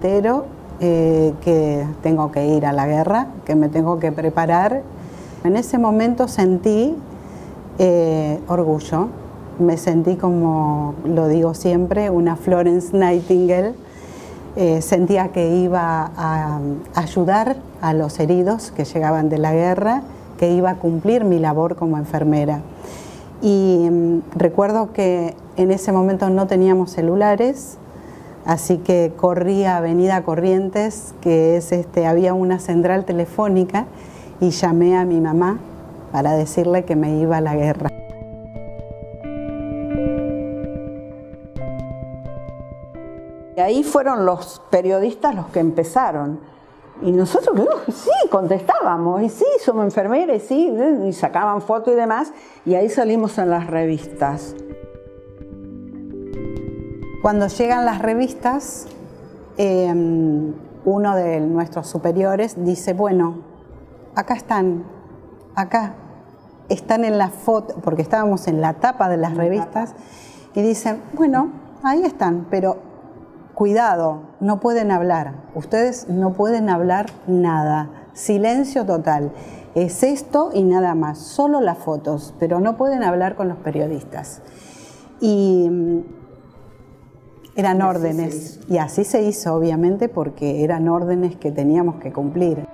entero que tengo que ir a la guerra, que me tengo que preparar. En ese momento sentí orgullo, me sentí, como lo digo siempre, una Florence Nightingale. Sentía que iba a ayudar a los heridos que llegaban de la guerra, que iba a cumplir mi labor como enfermera. Y recuerdo que en ese momento no teníamos celulares, así que corrí a Avenida Corrientes, que es había una central telefónica, y llamé a mi mamá para decirle que me iba a la guerra. Y ahí fueron los periodistas los que empezaron. Y nosotros, sí, contestábamos, y sí, somos enfermeras, y sí, y sacaban fotos y demás, y ahí salimos en las revistas. Cuando llegan las revistas, uno de nuestros superiores dice, bueno, acá están en la foto, porque estábamos en la tapa de las revistas, y dicen, bueno, ahí están, pero cuidado, no pueden hablar, ustedes no pueden hablar nada, silencio total, es esto y nada más, solo las fotos, pero no pueden hablar con los periodistas. Y eran órdenes, y así se hizo, obviamente, porque eran órdenes que teníamos que cumplir.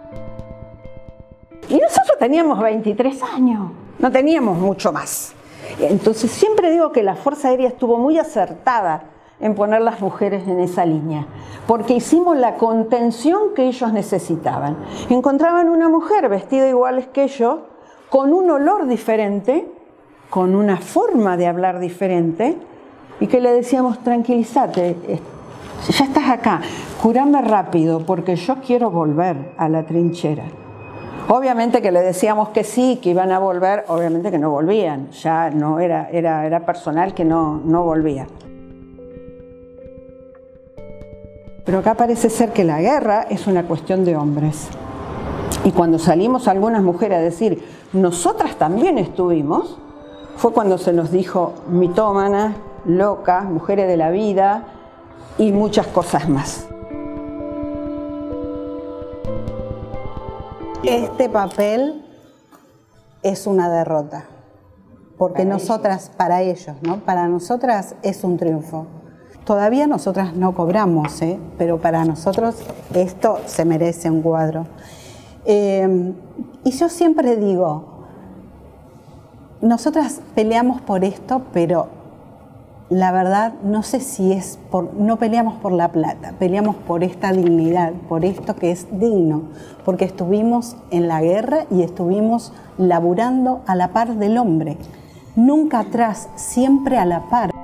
Y nosotros teníamos 23 años, no teníamos mucho más. Entonces siempre digo que la Fuerza Aérea estuvo muy acertada en poner las mujeres en esa línea, porque hicimos la contención que ellos necesitaban. Encontraban una mujer vestida igual que yo, con un olor diferente, con una forma de hablar diferente, y que le decíamos, tranquilízate, ya estás acá, curame rápido, porque yo quiero volver a la trinchera. Obviamente que le decíamos que sí, que iban a volver, obviamente que no volvían, ya no era personal que no volvía. Pero acá parece ser que la guerra es una cuestión de hombres. Y cuando salimos algunas mujeres a decir, nosotras también estuvimos, fue cuando se nos dijo mitómanas, locas, mujeres de la vida y muchas cosas más. Este papel es una derrota, porque para ellos, ¿no? Para nosotras es un triunfo. Todavía nosotras no cobramos, pero para nosotros esto se merece un cuadro. Y yo siempre digo, nosotras peleamos por esto, pero la verdad no sé si no peleamos por la plata, peleamos por esta dignidad, por esto que es digno, porque estuvimos en la guerra y estuvimos laburando a la par del hombre, nunca atrás, siempre a la par.